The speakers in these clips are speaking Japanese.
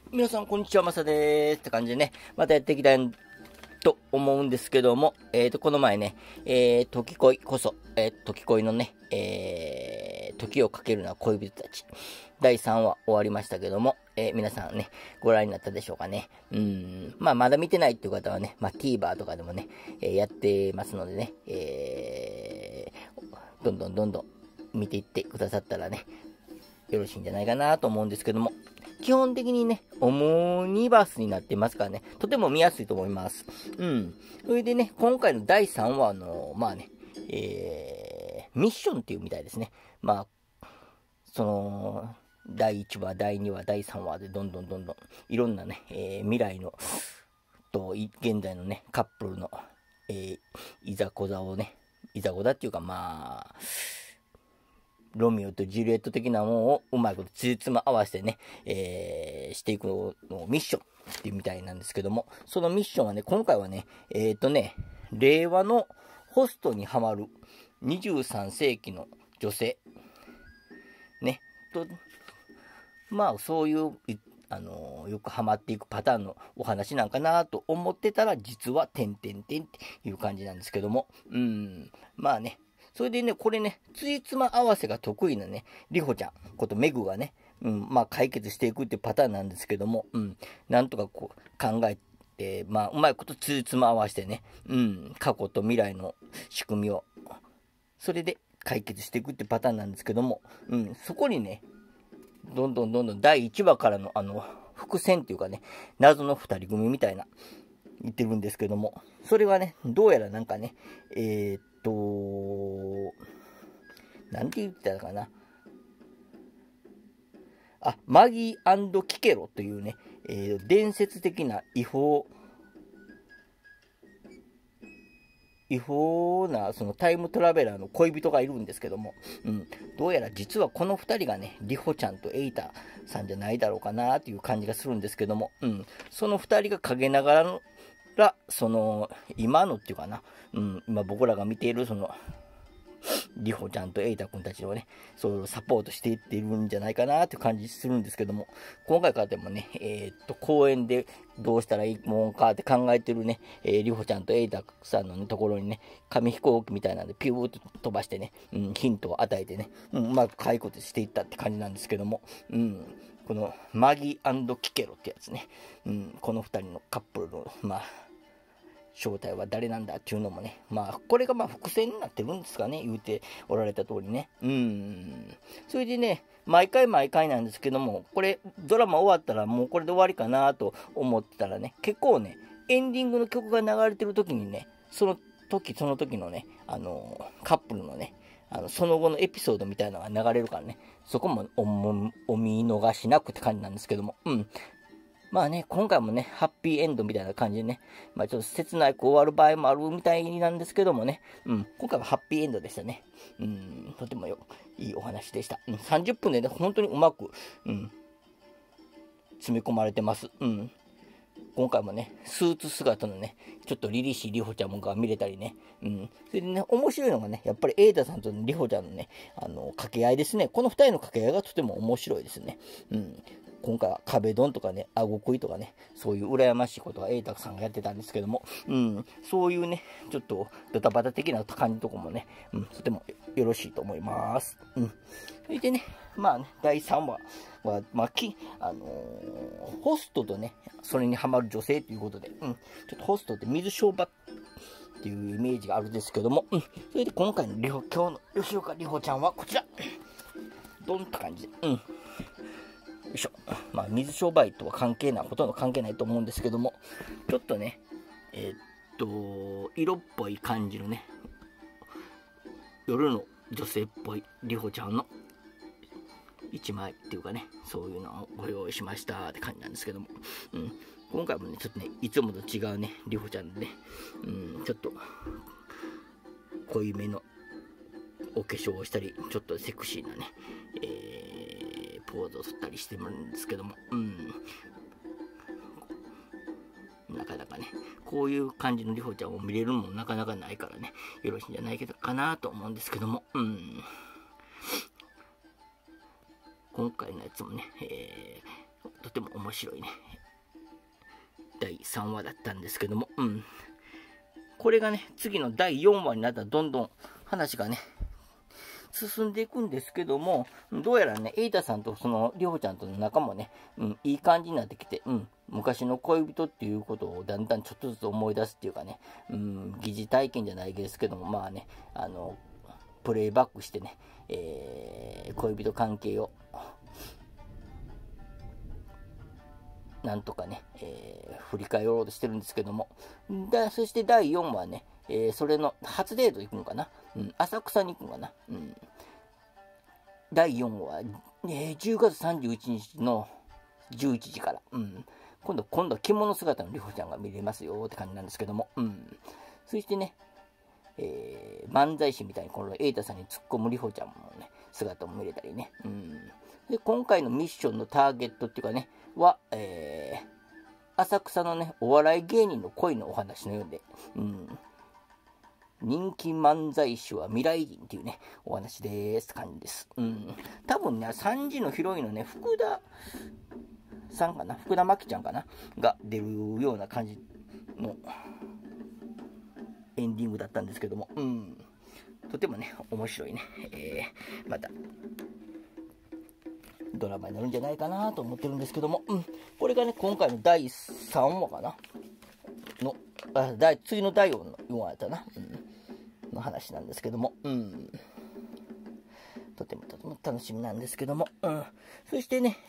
皆さん、こんにちは、まさでーす。って感じでね、またやっていきたいと思うんですけども、この前ね、時恋こそ、時恋のね、時をかけるのは恋人たち。第3話終わりましたけども、皆さんね、ご覧になったでしょうかね。まだ見てないっていう方はね、TVer とかでもね、やってますのでね、どんどん見ていってくださったらね、よろしいんじゃないかなと思うんですけども、基本的にね、オムニバスになってますからね、とても見やすいと思います。それでね、今回の第3話の、ミッションっていうみたいですね。第1話、第2話、第3話でどんどん、いろんなね、未来の、現在のね、カップルの、いざこざをね、いざこざっていうか、ロミオとジュリエット的なものをうまいことつじつま合わせてね、していくのをミッションっていうみたいなんですけども、そのミッションはね、今回はね、令和のホストにハマる23世紀の女性、ね、そういう、よくハマっていくパターンのお話なんかなと思ってたら、実は、てんっていう感じなんですけども、それでね、これね、つじつま合わせが得意なね、りほちゃんことメグがね、解決していくっていうパターンなんですけども、なんとかこう考えて、うまいことつじつま合わせてね、過去と未来の仕組みを、それで解決していくってパターンなんですけども、そこにね、どんどん第1話からの伏線っていうかね、謎の2人組みたいな、言ってるんですけども、それはね、どうやらなんかね、なんて言ってたかな。マギー&キケロというね、伝説的な違法なそのタイムトラベラーの恋人がいるんですけども、どうやら実はこの2人がね、リホちゃんとエイタさんじゃないだろうかなっていう感じがするんですけども、その2人が陰ながらその今のっていうかな、今僕らが見ているそのリホちゃんとエイタ君たちをね、そうサポートしていっているんじゃないかなっていう感じするんですけども、今回からでもね、公園でどうしたらいいもんかって考えてるね、リホちゃんとエイタさんの、ね、ところにね、紙飛行機みたいなんでピューッと飛ばしてね、ヒントを与えてね、うまく解決していったって感じなんですけども、このマギー&キケロってやつね、この2人のカップルの、正体は誰なんだっていうのもね、これが伏線になってるんですかね、言うておられた通りね。それでね、毎回なんですけども、これ、ドラマ終わったらもうこれで終わりかなと思ってたらね、結構ね、エンディングの曲が流れてる時にね、その時のね、カップルのね、その後のエピソードみたいなのが流れるからね、そこもお見逃しなくって感じなんですけども、今回もね、ハッピーエンドみたいな感じでね、ちょっと切なく終わる場合もあるみたいなんですけどもね、今回はハッピーエンドでしたね。とてもいいお話でした。30分でね、本当にうまく、詰め込まれてます。今回もね、スーツ姿のね、ちょっと凛々しいリホちゃんが見れたりね、それでね、面白いのがね、やっぱりエイタさんとリホちゃんのね、掛け合いですね。この2人の掛け合いがとても面白いですね。今回は壁ドンとかね、顎食いとかね、そういう羨ましいことがエイタさんがやってたんですけども、そういうね、ちょっとドタバタ的な感じのとこもね、とてもよろしいと思います。それでね、第3話は、ホストとね、それにハマる女性ということで、ちょっとホストって水商売っていうイメージがあるんですけども、それで今回の今日の吉岡里帆ちゃんはこちら、ドンって感じで、よいしょ。水商売とはほとんど関係ないと思うんですけども、ちょっとね、色っぽい感じのね、夜の女性っぽい里帆ちゃんの1枚っていうかね、そういうのをご用意しましたって感じなんですけども、今回もね、ちょっとね、いつもと違うね、里帆ちゃんでね、ちょっと濃いめのお化粧をしたり、ちょっとセクシーなね、ポーズを取ったりしてるんですけども、なかなかね、こういう感じのりほちゃんを見れるのもなかなかないからね、よろしいんじゃないかなと思うんですけども、今回のやつもね、 とても面白いね、第3話だったんですけども、これがね、次の第4話になったらどんどん話がね、進んでいくんですけども、どうやらね、瑛太さんとそのりほちゃんとの仲もね、いい感じになってきて、昔の恋人っていうことをだんだんちょっとずつ思い出すっていうかね、疑似体験じゃないですけども、まあね、プレイバックしてね、恋人関係を、なんとかね、振り返ろうとしてるんですけども、そして第4話はね、それの初デート行くのかな、浅草に行くのかな、第4話は、10月31日の11時から、今度は着物姿のりほちゃんが見れますよって感じなんですけども、そしてね、漫才師みたいにこの瑛太さんに突っ込むりほちゃんもね、姿も見れたりね、で今回のミッションのターゲットっていうかね、は、浅草のね、お笑い芸人の恋のお話のようで、人気漫才師は未来人っていうね、お話ですって感じです。多分ね、3時のヒロインのね、福田さんかな、福田真紀ちゃんかな、が出るような感じのエンディングだったんですけども、とてもね、面白いね、また、ドラマになるんじゃないかなと思ってるんですけども、これがね、今回の第3話かなの、次の第4話やったな、の話なんですけども、とても楽しみなんですけども、そしてね、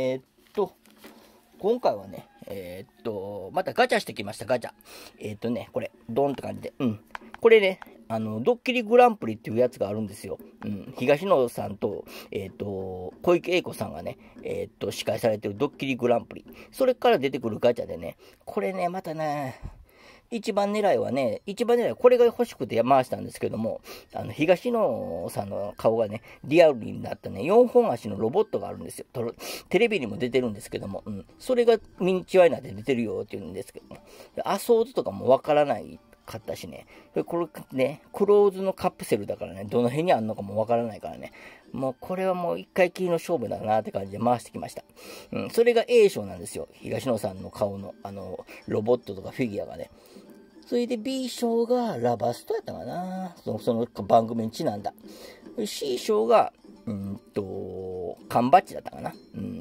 今回はね、またガチャしてきました、ガチャ。これ、ドンって感じで、これね、ドッキリグランプリっていうやつがあるんですよ。東野さんと、小池栄子さんがね、司会されてるドッキリグランプリ。それから出てくるガチャでね、これね、またね、一番狙いはこれが欲しくて回したんですけども、東野さんの顔がね、リアルになったね、4本足のロボットがあるんですよ。テレビにも出てるんですけども、それがミニチュアになって出てるよって言うんですけども、アソートとかもわからないかったしね、これね、クローズのカプセルだからね、どの辺にあんのかもわからないからね、もうこれはもう一回きりの勝負だなって感じで回してきました。それが A 賞なんですよ。東野さんの顔のロボットとかフィギュアがね。それで B 賞がラバストやったかな。その番組にちなんだ。C 賞が、缶バッジだったかな。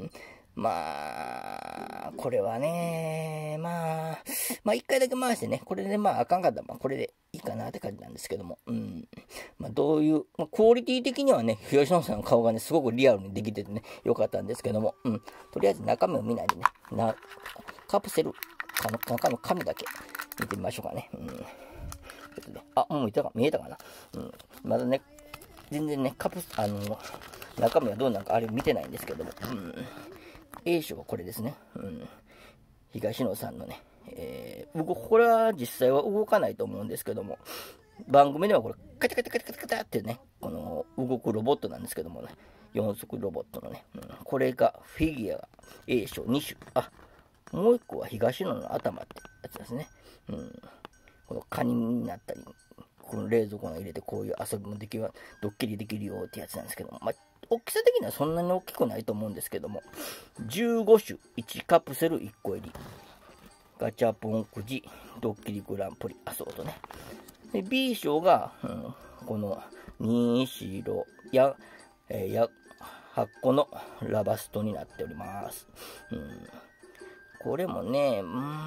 まあ、これはね、まあ一回だけ回してね、これであかんかったら、これでいいかなって感じなんですけども、どういう、クオリティ的にはね、東野さんの顔がね、すごくリアルにできててね、よかったんですけども、とりあえず中身を見ないでね、カプセル、中の紙だけ見てみましょうかね。ちょっとね、もう見えたかな。まだね、全然ね、中身はどうなんかあれ見てないんですけども、A 賞はこれですね。東野さんのね、これは実際は動かないと思うんですけども、番組ではこれ、カチャカチャカチャカチャカチャってね、この動くロボットなんですけどもね、4足ロボットのね、これがフィギュアが A 賞2種。もう1個は東野の頭ってやつですね。このカニになったり、この冷蔵庫に入れてこういう遊びもドッキリできるよってやつなんですけども、大きさ的にはそんなに大きくないと思うんですけども、15種1カプセル1個入り、ガチャポンくじドッキリグランプリそうとね。で B 賞が、この2白や8個のラバストになっております。これもね、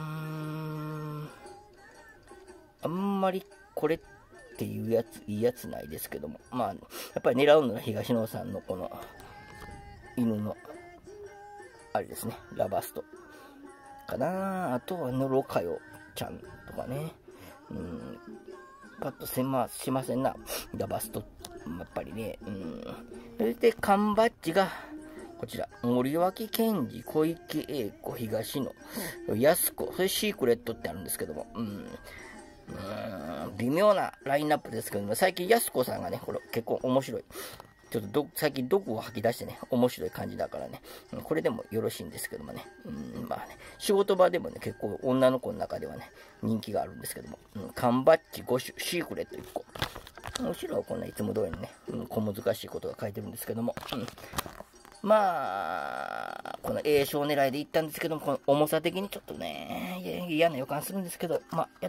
あんまりこれっていういいやつないですけども、やっぱり狙うのは東野さんのこの犬のあれですね、ラバストかな。あとはノロカヨちゃんとかね、パッとしませんな、ラバストやっぱりね。それで缶バッジがこちら、森脇健児、小池栄子、東野、安子、それシークレットってあるんですけども、微妙なラインナップですけども、最近安子さんがね、これ結構面白い。ちょっと最近毒を吐き出してね、面白い感じだからね、これでもよろしいんですけどもね、仕事場でもね、結構女の子の中ではね、人気があるんですけども、缶バッジ5種、シークレット1個。後ろはこんないつも通りにね、小難しいことが書いてるんですけども、 まあ、この A 賞狙いでいったんですけども、この重さ的にちょっとね、嫌な予感するんですけど、まあ、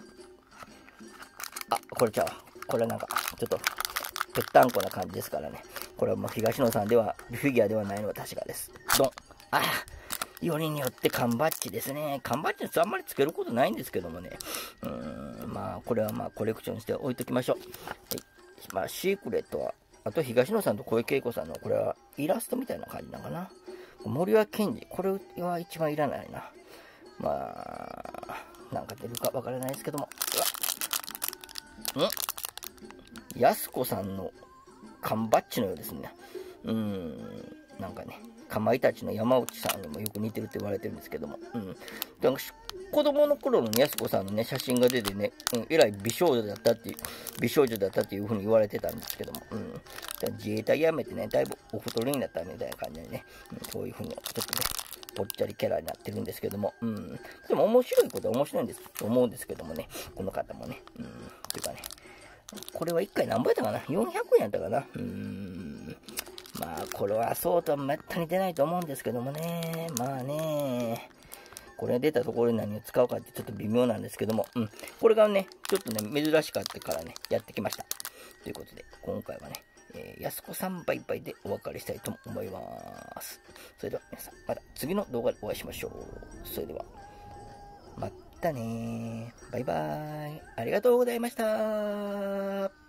これちゃう。これはなんか、ちょっと、ぺったんこな感じですからね。これはもう東野さんでは、フィギュアではないのは確かです。ドン。よりによって缶バッジですね。缶バッジあんまりつけることないんですけどもね。まあ、これはまあ、コレクションして置いときましょう。はい。まあ、シークレットは、あと東野さんと小池栄子さんの、これはイラストみたいな感じなのかな。森脇健児、これは一番いらないな。まあ、なんか出るかわからないですけども。やす子さんの缶バッジのようですね。なんかね、かまいたちの山内さんにもよく似てるって言われてるんですけども。なんか子供の頃のやす子さんのね、写真が出てね、えらい美少女だったっていうふうに言われてたんですけども、自衛隊辞めてね、だいぶお太りになったみたいな感じでね、そういうふうにちょっとね、ぽっちゃりキャラになってるんですけども、でも面白いことは面白いんですと思うんですけどもね、この方もね、っていうかね、これは1回何倍だったかな ?400 円やったかなまあ、これはそうとはめったに出ないと思うんですけどもね、まあね、これ出たところに何を使うかってちょっと微妙なんですけども、これがね、ちょっとね、珍しかったからね、やってきました。ということで、今回はね、安子さんバイバイでお別れしたいと思います。それでは皆さん、また次の動画でお会いしましょう。それでは、またねー。バイバーイ。ありがとうございました。